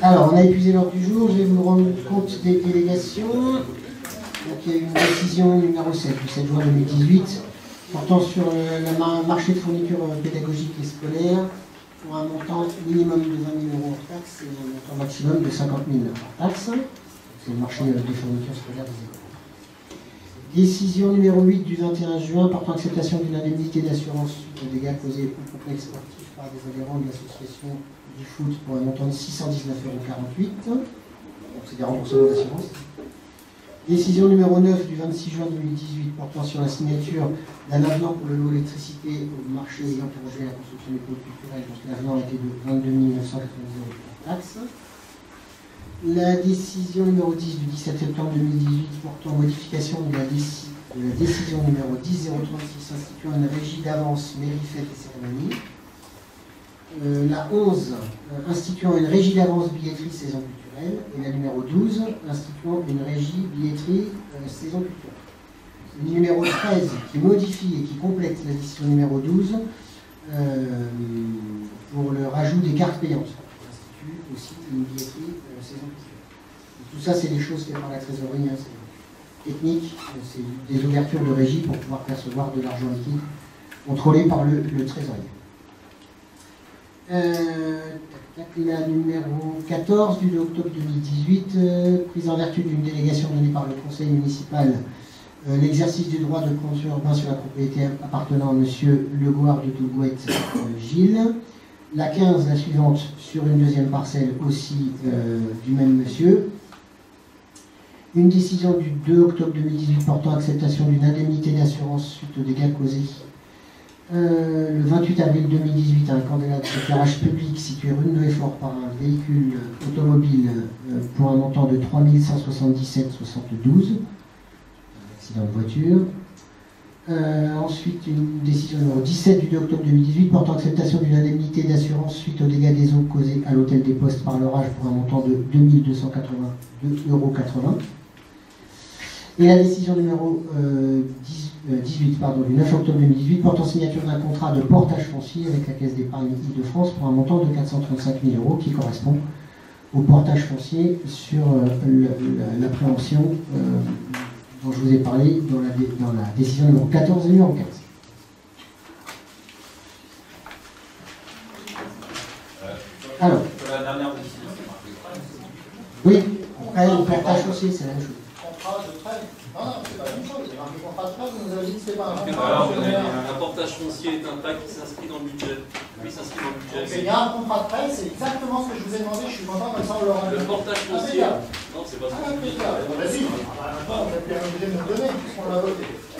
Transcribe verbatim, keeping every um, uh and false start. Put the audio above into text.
Alors, on a épuisé l'ordre du jour, je vais vous rendre compte des délégations. Donc, il y a eu une décision numéro sept du sept juin deux mille dix-huit portant sur le marché de fourniture pédagogique et scolaire pour un montant minimum de vingt mille euros hors taxe et un montant maximum de cinquante mille hors taxe. C'est le marché des fournitures scolaires des écoles. Décision numéro huit du vingt et un juin portant acceptation d'une indemnité d'assurance suite aux dégâts causés au complexe sportif par des adhérents de l'association du foot pour un montant de six cent dix-neuf euros quarante-huit. Donc c'est des remboursements d'assurance. Décision numéro neuf du vingt-six juin deux mille dix-huit portant sur la signature d'un avenant pour le lot électricité au marché ayant pour objet la construction des pôles culturels. Donc l'avenant était de vingt-deux mille neuf cent quatre-vingt-dix euros hors taxe. La décision numéro dix du dix-sept septembre deux mille dix-huit portant modification de la, déci de la décision numéro dix zéro trente-six instituant une régie d'avance mairie, fête et cérémonie. Euh, la onze euh, instituant une régie d'avance billetterie saison culturelle. Et la numéro douze instituant une régie billetterie euh, saison culturelle. Le numéro treize qui modifie et qui complète la décision numéro douze euh, pour le rajout des cartes payantes. Aussi une billetterie euh, saison culturelle. Tout ça, c'est des choses faites par la trésorerie, hein, c'est technique, c'est des ouvertures de régie pour pouvoir percevoir de l'argent liquide contrôlé par le, le trésorier. Euh, la numéro quatorze du deux octobre deux mille dix-huit, euh, prise en vertu d'une délégation donnée par le conseil municipal, euh, l'exercice du droit de contrôle urbain sur la propriété appartenant à M. Legoire de Dougouette euh, Gilles. La quinze, la suivante, sur une deuxième parcelle aussi euh, du même monsieur. Une décision du deux octobre deux mille dix-huit portant acceptation d'une indemnité d'assurance suite aux dégâts causés. Euh, le vingt-huit avril deux mille dix-huit, un candidat d'éclairage public situé rue de Noëfort par un véhicule automobile euh, pour un montant de trois mille cent soixante-dix-sept virgule soixante-douze. Accident de voiture. Euh, ensuite, une décision numéro dix-sept du deux octobre deux mille dix-huit portant acceptation d'une indemnité d'assurance suite aux dégâts des eaux causés à l'hôtel des Postes par l'orage pour un montant de deux mille deux cent quatre-vingt-deux euros quatre-vingts. Et la décision numéro euh, dix-huit pardon, du neuf octobre deux mille dix-huit portant signature d'un contrat de portage foncier avec la Caisse d'épargne Île-de-France pour un montant de quatre cent trente-cinq mille euros qui correspond au portage foncier sur euh, l'appréhension euh, dont je vous ai parlé dans la, dans la décision numéro quatorze et numéro quinze. Alors. La dernière décision, oui, après le portage foncier, c'est la même chose. Contrat de prêt. Non, non, c'est pas la même chose. Il y a marqué contrat de prêt, vous nous avez dit que c'était pas un contrat. alors, vous avez dit, un portage foncier est un pacte qui s'inscrit dans le budget. Oui, s'inscrit dans le budget. Donc, il y a un contrat de prêt, c'est exactement ce que je vous ai demandé. Je suis content, comme ça on l'aura. Le portage foncier. Non, c'est pas ce que je dis. Vas-y, on va plus obligé de nous donner, puisqu'on l'a voté.